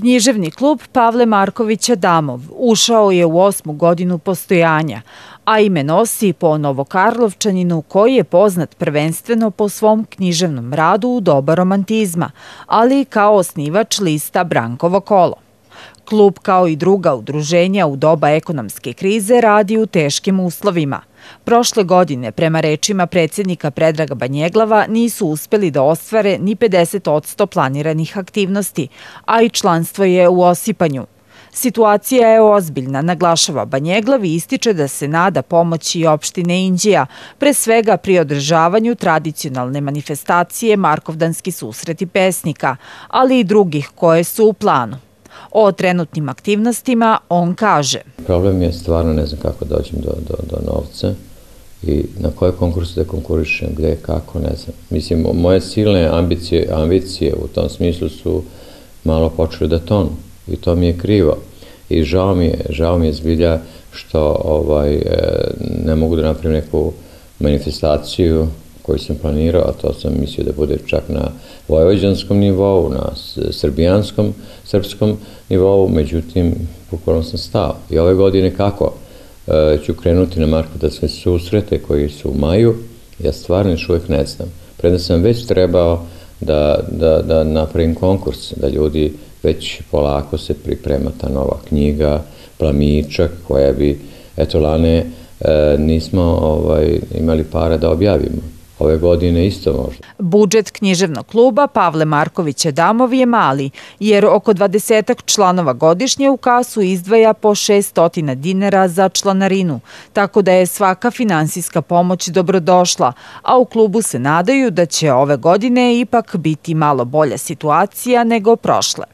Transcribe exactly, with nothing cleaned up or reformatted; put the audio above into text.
Književni klub Pavle Marković Adamov ušao je u osmu godinu postojanja, a ime nosi po Novokarlovčaninu koji je poznat prvenstveno po svom književnom radu u doba romantizma, ali i kao osnivač lista Brankovo kolo. Klub, kao i druga udruženja u doba ekonomske krize, radi u teškim uslovima. Prošle godine, prema rečima predsjednika Predraga Banjeglava, nisu uspeli da ostvare ni pedeset posto planiranih aktivnosti, a i članstvo je u osipanju. Situacija je ozbiljna, naglašava Banjeglav i ističe da se nada pomoći opštine Inđija, pre svega pri održavanju tradicionalne manifestacije Markovdanski susreti pesnika, ali i drugih koje su u planu. O trenutnim aktivnostima on kaže: Problem je stvarno ne znam kako dođem do, do, do novca i na koje konkurse da konkurišem, gde, kako, ne znam. Mislim, moje silne ambicije, ambicije u tom smislu su malo počeli da tonu i to mi je krivo. I žao mi je, žao mi je zbilja što ovaj, ne mogu da napravim neku manifestaciju koju sam planirao, a to sam mislio da bude čak na vojvođanskom nivou, na srbijanskom, srpskom nivou, međutim, bukvalno sam stao. I ove godine kako e, ću krenuti na Markovdanske susrete koji su u maju, ja stvarno još uvijek ne znam. Preda sam već trebao da, da, da napravim konkurs, da ljudi već polako se priprema ta nova knjiga, Plamičak, koja bi, eto, lane e, nismo ovaj, imali para da objavimo. Ove godine isto možda. Budžet književnog kluba Pavle Marković Adamov je mali, jer oko dvadesetak članova godišnje u kasu izdvaja po šessto dinara za članarinu, tako da je svaka finansijska pomoć dobrodošla, a u klubu se nadaju da će ove godine ipak biti malo bolja situacija nego prošle.